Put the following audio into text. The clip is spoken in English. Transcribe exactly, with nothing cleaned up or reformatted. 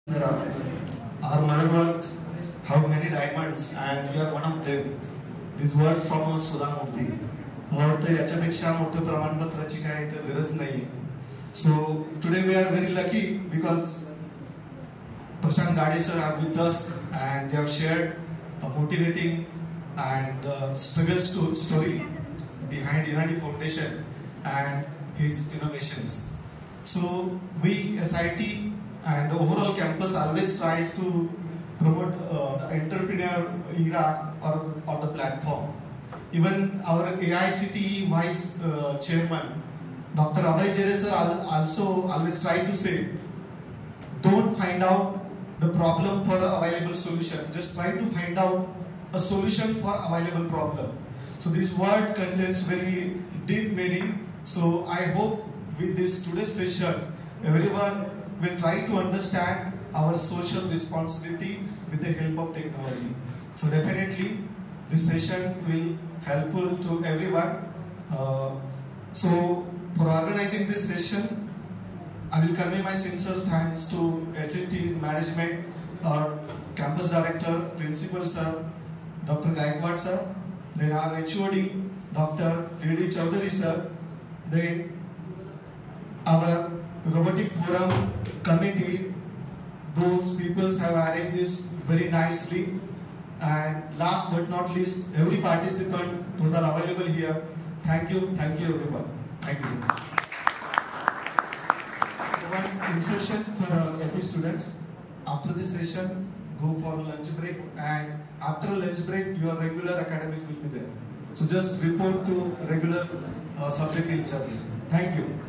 There are. Our mother earth have many diamonds and you are one of them. These words from us Sudha Murthy. मला वाटतं याच्यापेक्षा मोठं प्रमाणपत्राची काही इथे गरज नाहीये. So today we are very lucky because Prashant Gade sir are with us and they have shared a motivating and the struggle sto story behind Unity Foundation and his innovations. So we S I T and the overall campus always tries to promote uh, the entrepreneur era or, or the platform. Even our A I C T E Vice uh, Chairman, Doctor Abhay Jere sir also always try to say, don't find out the problem for the available solution. Just try to find out a solution for available problem. So this word contains very deep meaning. So I hope with this today's session, everyone will try to understand our social responsibility with the help of technology. So definitely this session will helpful to everyone. Uh, so for organizing this session, I will convey my sincere thanks to S A T's management, our campus director, principal sir, Doctor Gaikwad sir, then our H O D, Doctor D D Chaudhary sir, then our robotic forum committee. Those people have arranged this very nicely. And last but not least, every participant who are available here. Thank you, thank you everyone. Thank you. One instruction for uh, L P students. After this session, go for lunch break, and after lunch break, your regular academic will be there. So just report to regular uh, subject in charges. Thank you.